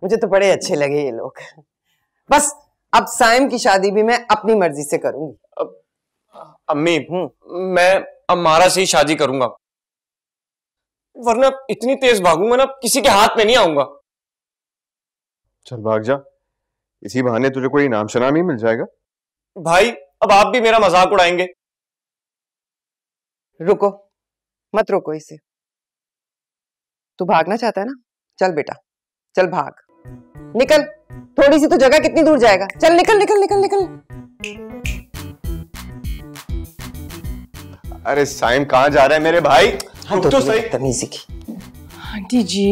मुझे तो बड़े अच्छे लगे ये लोग। बस अब साइम की शादी भी मैं अपनी मर्जी से करूंगी। अम्मी मैं अब मारा से ही शादी करूंगा, वरना इतनी तेज भागूंगा ना किसी के हाथ में नहीं आऊंगा। चल भाग जा, इसी बहाने तुझे कोई इनाम शनाम ही मिल जाएगा। भाई अब आप भी मेरा मजाक उड़ाएंगे। रुको, मत रोको इसे। तू भागना चाहता है ना, चल बेटा चल भाग, निकल। थोड़ी सी तो जगह, कितनी दूर जाएगा, चल निकल निकल निकल निकल। अरे साइम कहाँ जा रहा है मेरे भाई? हाँ तो सही तमीज़ी की। आंटी जी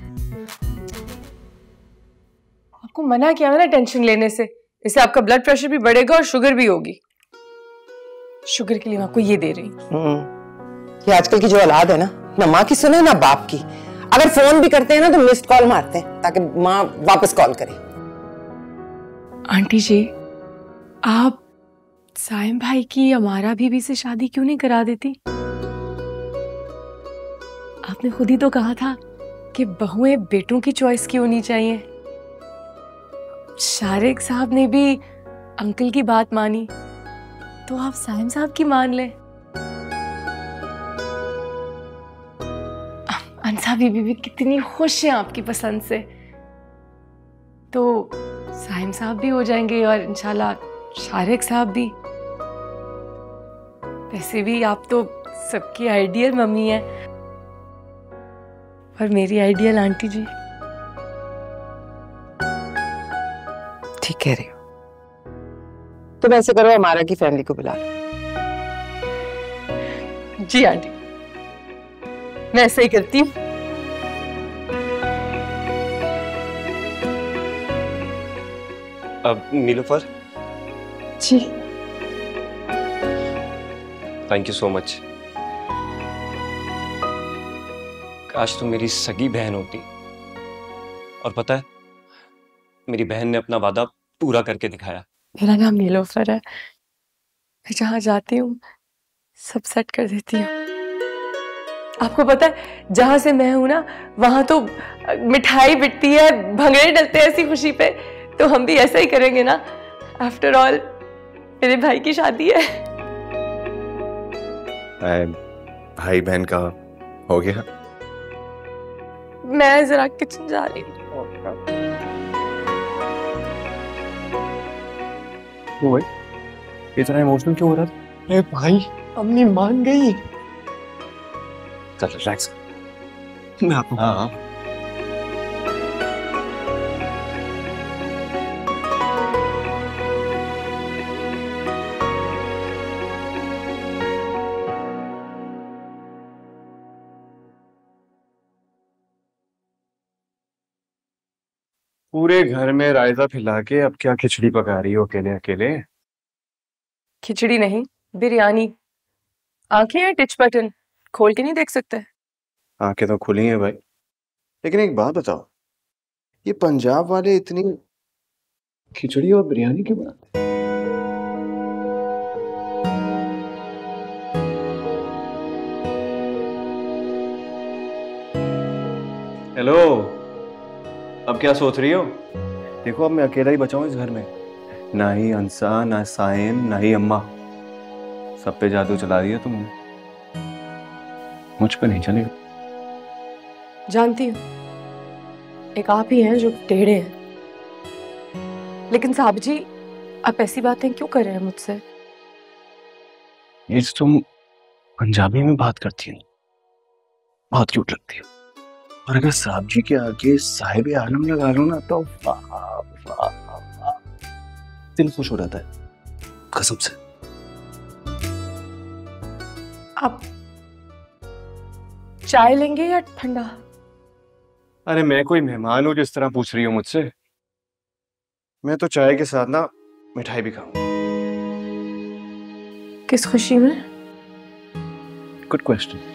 आपको मना किया ना टेंशन लेने से, इससे आपका ब्लड प्रेशर भी बढ़ेगा और शुगर भी होगी। शुगर के लिए मैं आपको ये दे रही हूँ। ये आजकल की जो औलाद है ना माँ की सुने ना बाप की। अगर फोन भी करते हैं ना तो मिस्ड कॉल मारते हैं ताकि माँ वापस कॉल करे। आंटी जी आप साइम भाई की अमारा बीबी से शादी क्यों नहीं करा देती? आपने खुद ही तो कहा था कि बहुएं बेटों की चॉइस की होनी चाहिए। शारिक साहब ने भी अंकल की बात मानी, तो आप साइम साहब की मान लें। अंसा बीबी भी कितनी खुश है आपकी पसंद से, तो साइम साहब भी हो जाएंगे और इंशाल्लाह शारिक साहब भी। वैसे भी आप तो सबकी आइडियल मम्मी है और मेरी आइडियल आंटी जी। ठीक कह रही हो। तुम ऐसे करो, हमारा की फैमिली को बुला लो। जी आंटी मैं ऐसे ही करती हूँ। अब Nilufar ji thank you so much. काश तुम मेरी सगी बहन होती। और पता है मेरी बहन ने अपना वादा पूरा करके दिखाया। मेरा नाम नीलोफर है, मैं जहाँ जाती हूँ सब सेट कर देती हूँ। आपको पता है जहां से मैं हूं ना वहां तो मिठाई बिकती है, भंगड़े डलते हैं ऐसी खुशी पे, तो हम भी ऐसा ही करेंगे ना। आफ्टर ऑल मेरे भाई की शादी है। भाई बहन का हो गया। मैं जरा किचन जा रही हूँ। भाई इतना इमोशनल क्यों हो रहा था? अरे भाई अम्मी मान गई। चल रिलैक्स। मैं आपको हाँ पूरे घर में रायता फैला के अब क्या खिचड़ी पका रही हो अकेले अकेले? खिचड़ी नहीं बिरयानी। आंखें हैं टिच बटन, खोल के नहीं देख सकते? आंखें तो खुली हैं भाई, लेकिन एक बात बताओ, ये पंजाब वाले इतनी खिचड़ी और बिरयानी क्यों बनाते हैं? हेलो, अब क्या सोच रही हो? देखो अब मैं अकेला ही बचा हूं इस घर में, ना ही अंसा, ना साइम, ना ही अम्मा। सब पे जादू चला दिया तुमने, मुझ पे नहीं चलेगा। जानती हूँ एक आप ही हैं जो टेढ़े हैं, लेकिन साहब जी आप ऐसी बातें क्यों कर रहे हैं मुझसे? ये तुम पंजाबी में बात करती हो, बहुत क्यूट लगती हो। और अगर साहब जी के आगे साहिब आलम लगा लो ना तो वाह वाह वाह, दिल खुश हो जाता है कसम से। आप चाय लेंगे या ठंडा? अरे मैं कोई मेहमान हूं जिस तरह पूछ रही हो मुझसे? मैं तो चाय के साथ ना मिठाई भी खाऊंगा। किस खुशी में? Good question.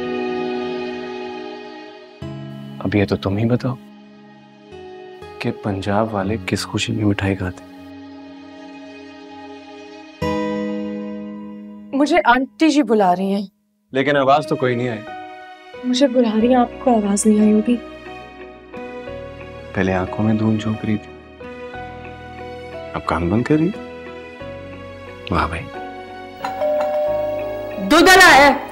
अब ये तो तुम ही बताओ कि पंजाब वाले किस खुशी में मिठाई खाते? मुझे आंटी जी बुला रही हैं। लेकिन आवाज तो कोई नहीं आई। मुझे बुला रही हैं, आपको आवाज नहीं आई होगी। पहले आंखों में धूल झोंक रही थी, अब कान बंद कर रही। वाह भाई। दूध आया है।